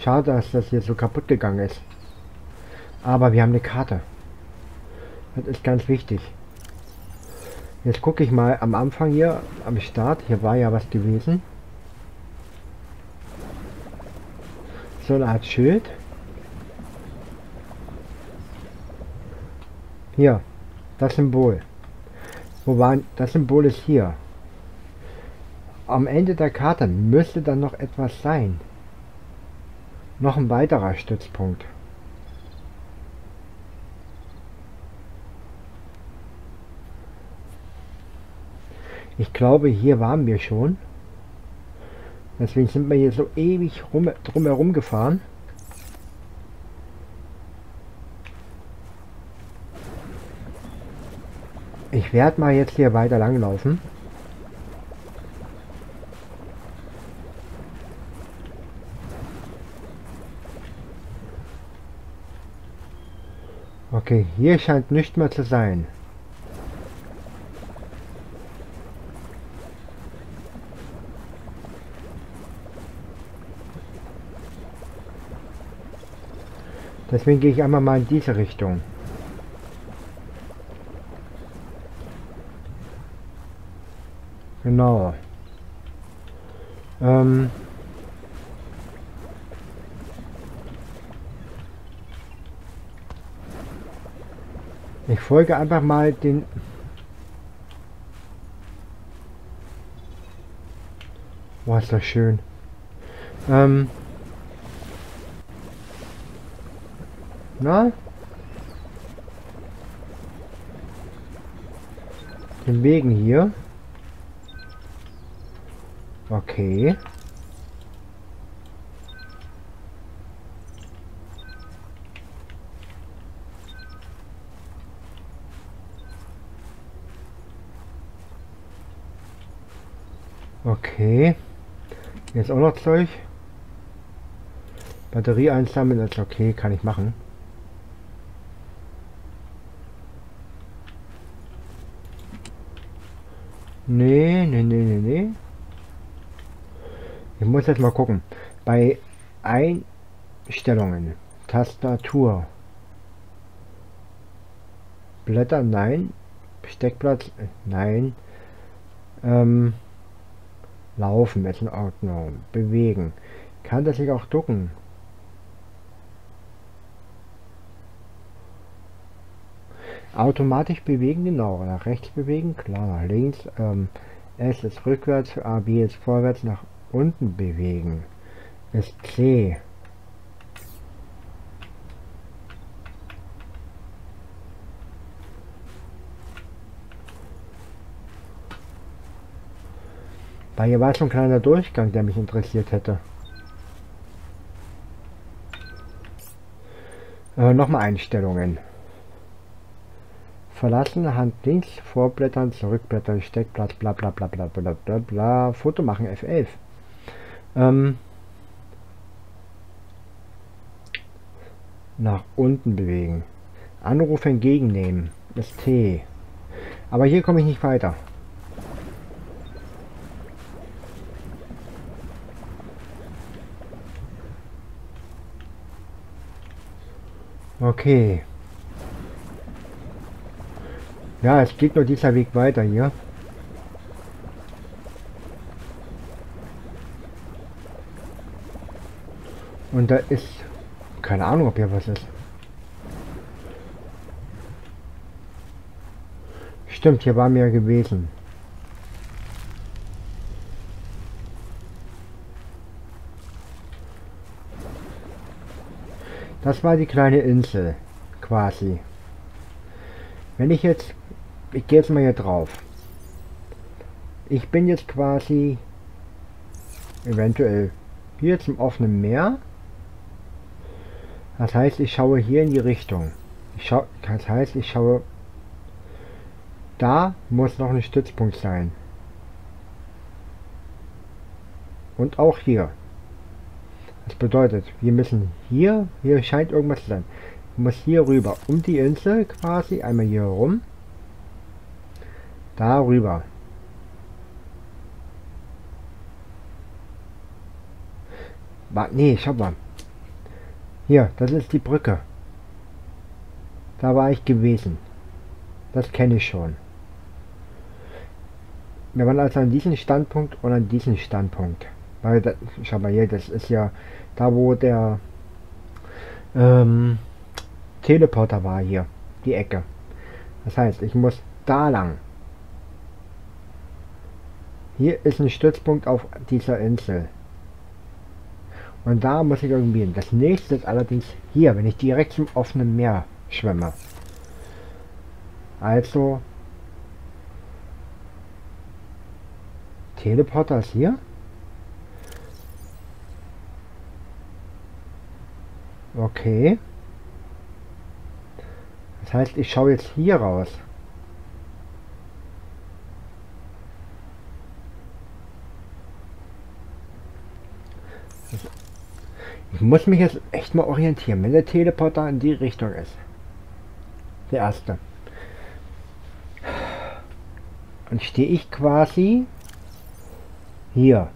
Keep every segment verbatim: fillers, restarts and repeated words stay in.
Schade, dass das hier so kaputt gegangen ist. Aber wir haben eine Karte. Das ist ganz wichtig. Jetzt gucke ich mal am Anfang hier, am Start. Hier war ja was gewesen. So eine Art Schild. Hier, das Symbol. Wo war das Symbol ist hier. Am Ende der Karte müsste dann noch etwas sein. Noch ein weiterer Stützpunkt. Ich glaube, hier waren wir schon. Deswegen sind wir hier so ewig rum, drumherum gefahren. Ich werde mal jetzt hier weiter langlaufen. Okay, hier scheint nichts mehr zu sein. Deswegen gehe ich einmal mal in diese Richtung. Genau. Ähm ich folge einfach mal den... Boah, ist das schön. Ähm Na? Den Wegen hier. Okay. Okay. Hier ist auch noch Zeug. Batterie einsammeln ist okay, kann ich machen. Nee, nee, nee, nee, nee. Ich muss jetzt mal gucken. Bei Einstellungen, Tastatur, Blätter, nein. Steckplatz, nein. Ähm, Laufen ist in Ordnung. Bewegen. Kann das sich auch ducken? Automatisch bewegen, genau. Nach rechts bewegen, klar. Nach links. Ähm, S ist rückwärts, A, B ist vorwärts, nach unten bewegen. Ist C. Weil hier war so ein kleiner Durchgang, der mich interessiert hätte. Äh, Nochmal Einstellungen. Verlassen, Hand links, vorblättern, zurückblättern, Steckplatz, bla bla bla bla bla bla bla, Foto machen, F elf. Ähm, nach unten bewegen. Anruf entgegennehmen, ist T. Aber hier komme ich nicht weiter. Okay. Ja, es geht nur dieser Weg weiter hier. Und da ist... Keine Ahnung, ob hier was ist. Stimmt, hier waren wir gewesen. Das war die kleine Insel, quasi. Wenn ich jetzt... Ich gehe jetzt mal hier drauf. Ich bin jetzt quasi... Eventuell hier zum offenen Meer. Das heißt, ich schaue hier in die Richtung. Ich schaue, das heißt, ich schaue... Da muss noch ein Stützpunkt sein. Und auch hier. Das bedeutet, wir müssen hier, hier scheint irgendwas zu sein. Ich muss hier rüber, um die Insel quasi, einmal hier rum. Da rüber. Nee, schau mal. Hier, das ist die Brücke. Da war ich gewesen. Das kenne ich schon. Wir waren also an diesem Standpunkt und an diesem Standpunkt. Weil, das, schau mal hier, das ist ja da, wo der ähm, Teleporter war hier. Die Ecke. Das heißt, ich muss da lang. Hier ist ein Stützpunkt auf dieser Insel. Und da muss ich irgendwie hin. Das nächste ist allerdings hier, wenn ich direkt zum offenen Meer schwimme. Also, Teleporter ist hier. Okay. Das heißt, ich schaue jetzt hier raus. Ich muss mich jetzt echt mal orientieren, wenn der Teleporter in die Richtung ist. Der erste. Dann stehe ich quasi hier.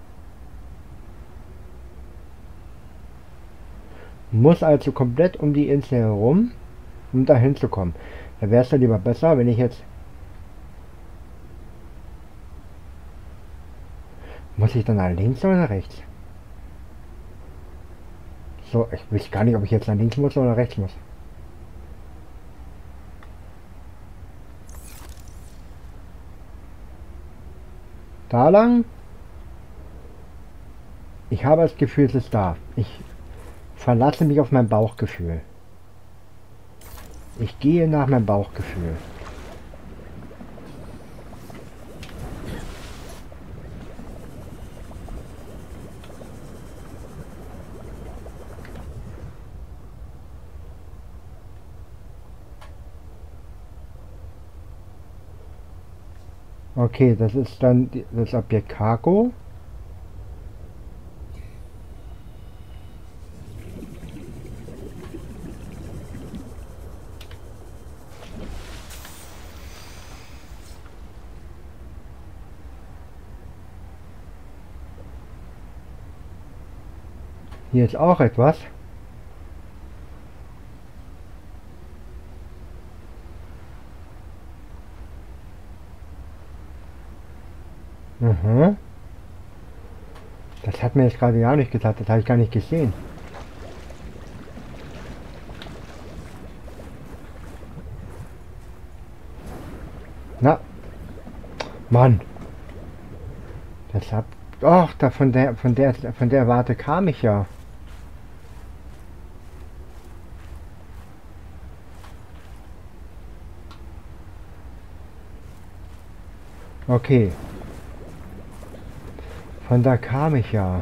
Muss also komplett um die Insel herum, um da hinzukommen. Da wäre es ja lieber besser, wenn ich jetzt... Muss ich dann nach links oder nach rechts? So, ich weiß gar nicht, ob ich jetzt nach links muss oder nach rechts muss. Da lang? Ich habe das Gefühl, es ist da. Ich verlasse mich auf mein Bauchgefühl. Ich gehe nach meinem Bauchgefühl. Okay, das ist dann die- das Objekt Cargo. Hier ist auch etwas. Mhm. Das hat mir jetzt gerade gar nicht gesagt, das habe ich gar nicht gesehen. Na, Mann. Das hat... Ach, da von der, von der, von der Warte kam ich ja. Okay. Von da kam ich ja.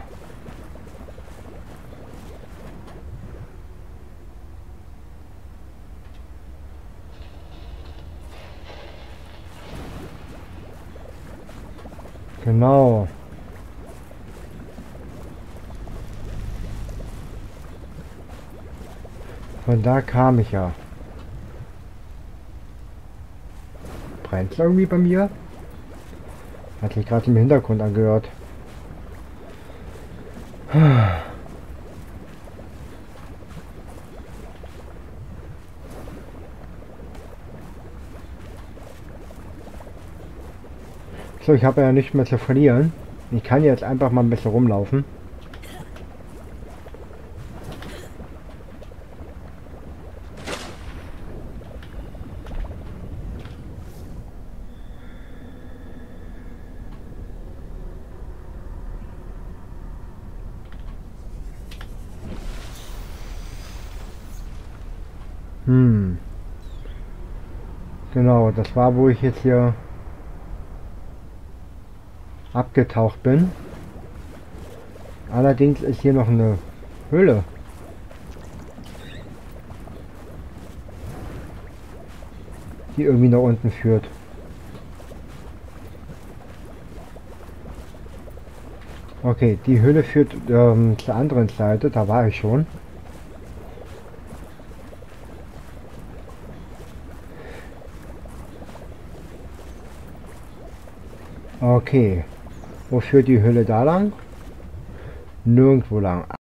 Genau. Von da kam ich ja. Brennt es irgendwie bei mir? Hat sich gerade im Hintergrund angehört. So, ich habe ja nichts mehr zu verlieren. Ich kann jetzt einfach mal ein bisschen rumlaufen. Hm. Genau, das war, wo ich jetzt hier abgetaucht bin. Allerdings ist hier noch eine Höhle. Die irgendwie nach unten führt. Okay, die Höhle führt ähm, zur anderen Seite, da war ich schon. Okay, wo führt die Höhle da lang? Nirgendwo lang.